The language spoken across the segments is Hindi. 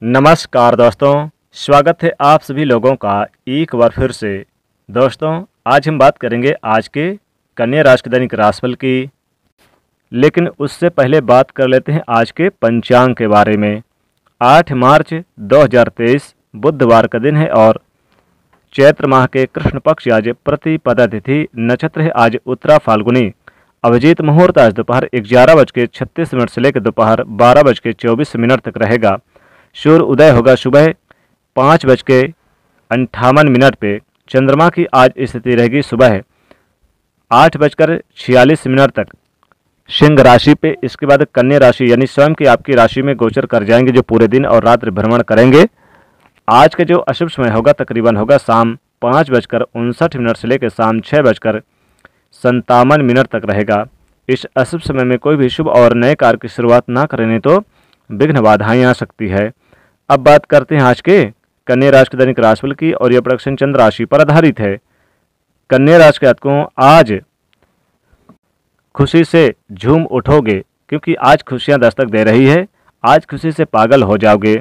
नमस्कार दोस्तों, स्वागत है आप सभी लोगों का एक बार फिर से। दोस्तों, आज हम बात करेंगे आज के कन्या राशि के दैनिक राशिफल की, लेकिन उससे पहले बात कर लेते हैं आज के पंचांग के बारे में। 8 मार्च 2023 बुधवार का दिन है और चैत्र माह के कृष्ण पक्ष आज प्रतिपदा तिथि, नक्षत्र है आज उत्तरा फाल्गुनी। अभिजीत मुहूर्त आज दोपहर 11:36 से लेकर दोपहर 12:24 तक रहेगा। सूर्य उदय होगा सुबह 5:58 पे। चंद्रमा की आज स्थिति रहेगी सुबह 8:46 तक सिंह राशि पे। इसके बाद कन्या राशि यानी स्वयं की आपकी राशि में गोचर कर जाएंगे, जो पूरे दिन और रात्रि भ्रमण करेंगे। आज का जो अशुभ समय होगा तकरीबन होगा शाम 5:59 से लेकर शाम 6:57 तक रहेगा। इस अशुभ समय में कोई भी शुभ और नए कार्य की शुरुआत ना करें तो विघ्न बाधाएं आ सकती है। अब बात करते हैं आज के कन्या राशि के दैनिक राशिफल की, और यह प्रोडक्शन चंद्र राशि पर आधारित है। कन्या राशि के जातकों, आज खुशी से झूम उठोगे क्योंकि आज खुशियां दस्तक दे रही है। आज खुशी से पागल हो जाओगे।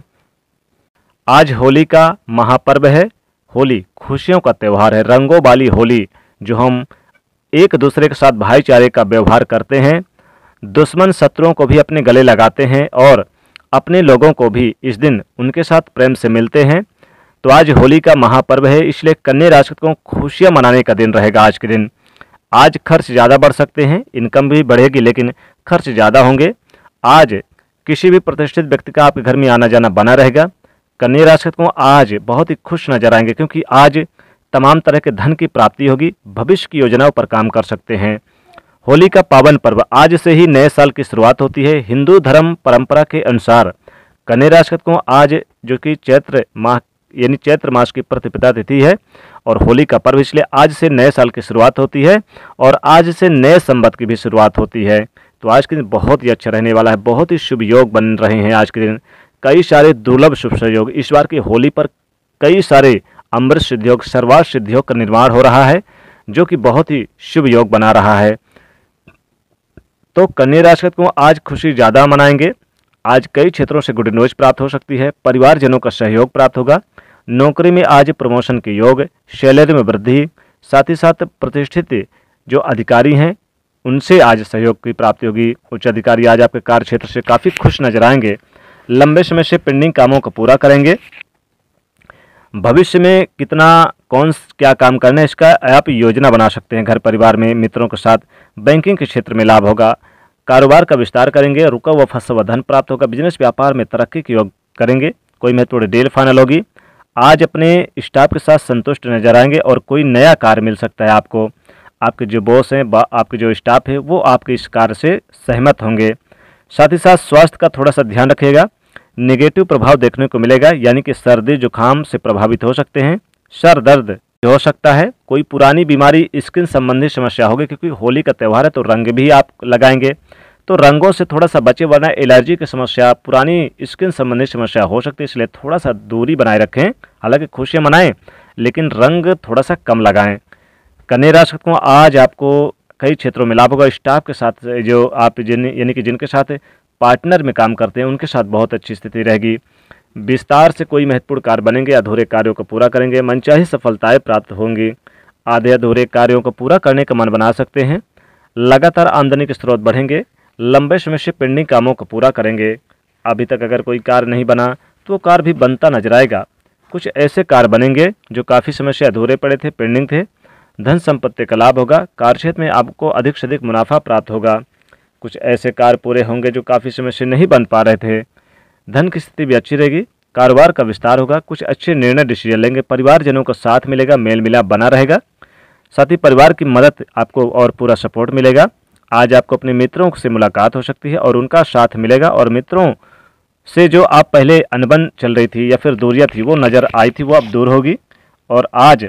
आज होली का महापर्व है। होली खुशियों का त्यौहार है, रंगों वाली होली, जो हम एक दूसरे के साथ भाईचारे का व्यवहार करते हैं, दुश्मन शत्रुओं को भी अपने गले लगाते हैं और अपने लोगों को भी इस दिन उनके साथ प्रेम से मिलते हैं। तो आज होली का महापर्व है, इसलिए कन्या राशि को खुशियां मनाने का दिन रहेगा आज के दिन। आज खर्च ज़्यादा बढ़ सकते हैं, इनकम भी बढ़ेगी लेकिन खर्च ज़्यादा होंगे। आज किसी भी प्रतिष्ठित व्यक्ति का आपके घर में आना जाना बना रहेगा। कन्या राशि को आज बहुत ही खुश नजर आएंगे क्योंकि आज तमाम तरह के धन की प्राप्ति होगी। भविष्य की योजनाओं पर काम कर सकते हैं। होली का पावन पर्व, आज से ही नए साल की शुरुआत होती है। हिंदू धर्म परंपरा के अनुसार कन्या राशि को आज, जो कि चैत्र माह यानी चैत्र मास की प्रतिपदा तिथि है और होली का पर्व, इसलिए आज से नए साल की शुरुआत होती है और आज से नए संवत की भी शुरुआत होती है। तो आज के दिन बहुत ही अच्छा रहने वाला है। बहुत ही शुभ योग बन रहे हैं आज के दिन। कई सारे दुर्लभ शुभ संयोग, इस बार की होली पर कई सारे अमृत सिद्धि योग, सर्वार्थ सिद्धि योग का निर्माण हो रहा है, जो कि बहुत ही शुभ योग बना रहा है। तो कन्या राशि को आज खुशी ज़्यादा मनाएंगे। आज कई क्षेत्रों से गुड न्यूज प्राप्त हो सकती है। परिवारजनों का सहयोग प्राप्त होगा। नौकरी में आज प्रमोशन के योग, सैलरी में वृद्धि, साथ ही साथ प्रतिष्ठित जो अधिकारी हैं उनसे आज सहयोग की प्राप्ति होगी। उच्च अधिकारी आज आपके कार्य क्षेत्र से काफ़ी खुश नजर आएंगे। लंबे समय से पेंडिंग कामों को पूरा करेंगे। भविष्य में कितना कौन क्या काम करना है, इसका आप योजना बना सकते हैं। घर परिवार में मित्रों के साथ बैंकिंग के क्षेत्र में लाभ होगा। कारोबार का विस्तार करेंगे। रुका हुआ फंसा हुआ धन प्राप्त होगा। बिजनेस व्यापार में तरक्की के योग करेंगे। कोई महत्वपूर्ण डील फाइनल होगी। आज अपने स्टाफ के साथ संतुष्ट नजर आएंगे और कोई नया कार्य मिल सकता है आपको। आपके जो बॉस हैं, आपके जो स्टाफ है, वो आपके इस कार्य से सहमत होंगे। साथ ही साथ स्वास्थ्य का थोड़ा सा ध्यान रखिएगा। नेगेटिव प्रभाव देखने को मिलेगा, यानी कि सर्दी जुकाम से प्रभावित हो सकते हैं। सर दर्द हो सकता है। कोई पुरानी बीमारी, स्किन संबंधी समस्या होगी, क्योंकि होली का त्यौहार है तो रंग भी आप लगाएंगे, तो रंगों से थोड़ा सा बचे, वरना एलर्जी की समस्या, पुरानी स्किन संबंधी समस्या हो सकती है, इसलिए थोड़ा सा दूरी बनाए रखें। हालांकि खुशियाँ मनाएं लेकिन रंग थोड़ा सा कम लगाएं। कन्या राशि को आज आपको कई क्षेत्रों में लाभ होगा। स्टाफ के साथ जो आप यानी कि जिनके साथ पार्टनर में काम करते हैं उनके साथ बहुत अच्छी स्थिति रहेगी। विस्तार से कोई महत्वपूर्ण कार्य बनेंगे। अधूरे कार्यों को पूरा करेंगे। मनचाही सफलताएं प्राप्त होंगी। आधे अधूरे कार्यों को पूरा करने का मन बना सकते हैं। लगातार आमदनी के स्रोत बढ़ेंगे। लंबे समय से पेंडिंग कामों को पूरा करेंगे। अभी तक अगर कोई कार्य नहीं बना तो वो कार्य भी बनता नजर आएगा। कुछ ऐसे कार्य बनेंगे जो काफ़ी समय से अधूरे पड़े थे, पेंडिंग थे। धन संपत्ति का लाभ होगा। कार्यक्षेत्र में आपको अधिक से अधिक मुनाफा प्राप्त होगा। कुछ ऐसे कार्य पूरे होंगे जो काफ़ी समय से नहीं बन पा रहे थे। धन की स्थिति भी अच्छी रहेगी। कारोबार का विस्तार होगा। कुछ अच्छे निर्णय डिसीजन लेंगे। परिवारजनों का साथ मिलेगा, मेल मिलाप बना रहेगा। साथ ही परिवार की मदद आपको और पूरा सपोर्ट मिलेगा। आज आपको अपने मित्रों से मुलाकात हो सकती है और उनका साथ मिलेगा, और मित्रों से जो आप पहले अनबन चल रही थी या फिर दूरियां थी वो नज़र आई थी, वो अब दूर होगी। और आज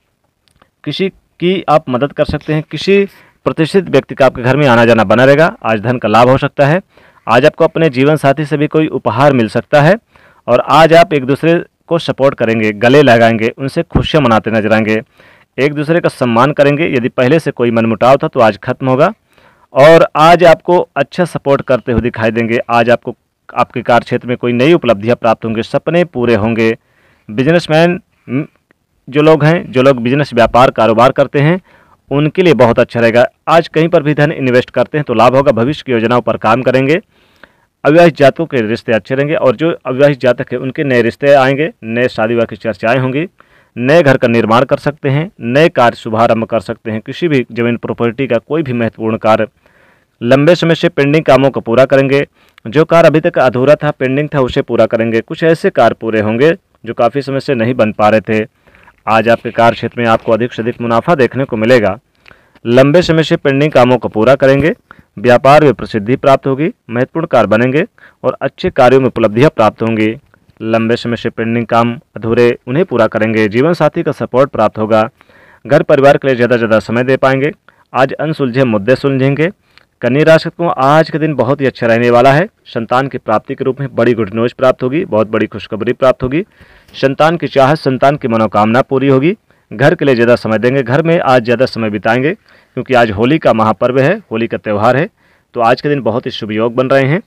किसी की आप मदद कर सकते हैं। किसी प्रतिष्ठित व्यक्ति का आपके घर में आना जाना बना रहेगा। आज धन का लाभ हो सकता है। आज आपको अपने जीवन साथी से भी कोई उपहार मिल सकता है और आज आप एक दूसरे को सपोर्ट करेंगे, गले लगाएंगे, उनसे खुशियाँ मनाते नजर आएंगे। एक दूसरे का सम्मान करेंगे। यदि पहले से कोई मनमुटाव था तो आज खत्म होगा और आज आपको अच्छा सपोर्ट करते हुए दिखाई देंगे। आज आपको आपके कार्य क्षेत्र में कोई नई उपलब्धियां प्राप्त होंगे, सपने पूरे होंगे। बिजनेसमैन जो लोग हैं, जो लोग बिजनेस व्यापार कारोबार करते हैं, उनके लिए बहुत अच्छा रहेगा। आज कहीं पर भी धन इन्वेस्ट करते हैं तो लाभ होगा। भविष्य की योजनाओं पर काम करेंगे। अविवाहित जातकों के रिश्ते अच्छे रहेंगे और जो अविवाहित जातक है उनके नए रिश्ते आएंगे, नए शादी विवाह की चर्चाएं होंगी, नए घर का निर्माण कर सकते हैं, नए कार्य शुभारंभ कर सकते हैं। किसी भी जमीन प्रॉपर्टी का कोई भी महत्वपूर्ण कार्य, लंबे समय से पेंडिंग कामों को पूरा करेंगे। जो कार्य अभी तक अधूरा था, पेंडिंग था, उसे पूरा करेंगे। कुछ ऐसे कार्य पूरे होंगे जो काफ़ी समय से नहीं बन पा रहे थे। आज आपके कार्य क्षेत्र में आपको अधिक से अधिक मुनाफा देखने को मिलेगा। लंबे समय से पेंडिंग कामों को पूरा करेंगे। व्यापार में प्रसिद्धि प्राप्त होगी, महत्वपूर्ण कार्य बनेंगे और अच्छे कार्यों में उपलब्धियां प्राप्त होंगी। लंबे समय से पेंडिंग काम अधूरे, उन्हें पूरा करेंगे। जीवन साथी का सपोर्ट प्राप्त होगा। घर परिवार के लिए ज़्यादा से ज़्यादा समय दे पाएंगे। आज अनसुलझे मुद्दे सुलझेंगे। कन्या राशि को आज के दिन बहुत ही अच्छा रहने वाला है। संतान की प्राप्ति के रूप में बड़ी गुड न्यूज प्राप्त होगी, बहुत बड़ी खुशखबरी प्राप्त होगी। संतान की चाहत, संतान की मनोकामना पूरी होगी। घर के लिए ज़्यादा समय देंगे, घर में आज ज़्यादा समय बिताएंगे क्योंकि आज होली का महापर्व है, होली का त्यौहार है। तो आज के दिन बहुत ही शुभ योग बन रहे हैं।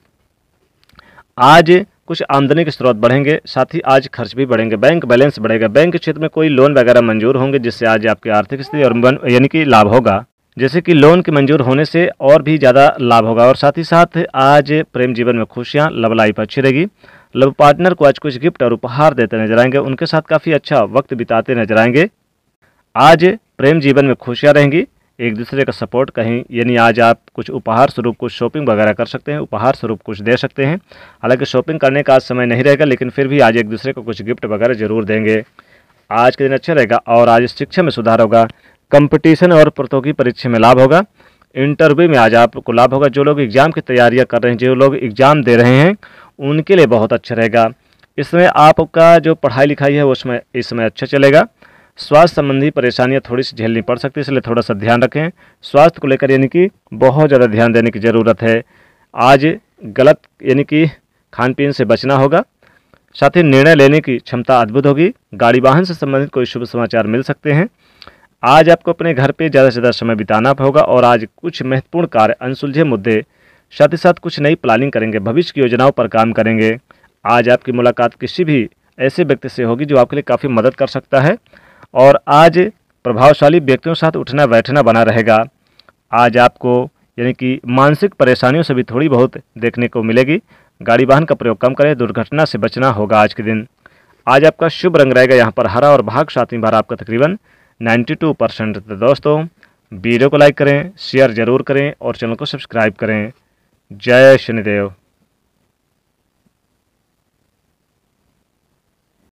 आज कुछ आमदनी के स्रोत बढ़ेंगे, साथ ही आज खर्च भी बढ़ेंगे। बैंक बैलेंस बढ़ेगा। बैंक के क्षेत्र में कोई लोन वगैरह मंजूर होंगे जिससे आज आपकी आर्थिक स्थिति और यानी कि लाभ होगा। जैसे कि लोन के मंजूर होने से और भी ज़्यादा लाभ होगा। और साथ ही साथ आज प्रेम जीवन में खुशियाँ, लव लाइफ अच्छी रहेगी। लव पार्टनर को आज कुछ गिफ्ट और उपहार देते नजर आएंगे, उनके साथ काफ़ी अच्छा वक्त बिताते नजर आएंगे। आज प्रेम जीवन में खुशियाँ रहेंगी, एक दूसरे का सपोर्ट कहीं, यानी आज आप कुछ उपहार स्वरूप कुछ शॉपिंग वगैरह कर सकते हैं, उपहार स्वरूप कुछ दे सकते हैं। हालांकि शॉपिंग करने का आज समय नहीं रहेगा, लेकिन फिर भी आज एक दूसरे को कुछ गिफ्ट वगैरह जरूर देंगे। आज के दिन अच्छा रहेगा। और आज शिक्षा में सुधार होगा। कंपटीशन और प्रतियोगी परीक्षा में लाभ होगा। इंटरव्यू में आज आपको लाभ होगा। जो लोग एग्जाम की तैयारियां कर रहे हैं, जो लोग एग्जाम दे रहे हैं, उनके लिए बहुत अच्छा रहेगा। इसमें आपका जो पढ़ाई लिखाई है उसमें इस समय अच्छा चलेगा। स्वास्थ्य संबंधी परेशानियां थोड़ी सी झेलनी पड़ सकती है, इसलिए थोड़ा सा ध्यान रखें। स्वास्थ्य को लेकर यानी कि बहुत ज़्यादा ध्यान देने की ज़रूरत है। आज गलत यानी कि खान पीन से बचना होगा। साथ ही निर्णय लेने की क्षमता अद्भुत होगी। गाड़ी वाहन से संबंधित कोई शुभ समाचार मिल सकते हैं। आज आपको अपने घर पे ज़्यादा से ज़्यादा समय बिताना होगा और आज कुछ महत्वपूर्ण कार्य, अनसुलझे मुद्दे, साथ ही साथ कुछ नई प्लानिंग करेंगे, भविष्य की योजनाओं पर काम करेंगे। आज आपकी मुलाकात किसी भी ऐसे व्यक्ति से होगी जो आपके लिए काफ़ी मदद कर सकता है। और आज प्रभावशाली व्यक्तियों के साथ उठना बैठना बना रहेगा। आज आपको यानी कि मानसिक परेशानियों से भी थोड़ी बहुत देखने को मिलेगी। गाड़ी वाहन का प्रयोग कम करें, दुर्घटना से बचना होगा आज के दिन। आज आपका शुभ रंग रहेगा यहाँ पर हरा और भाग सातवीं बार आपका तकरीबन 92%। तो दोस्तों, वीडियो को लाइक करें, शेयर जरूर करें और चैनल को सब्सक्राइब करें। जय शनिदेव।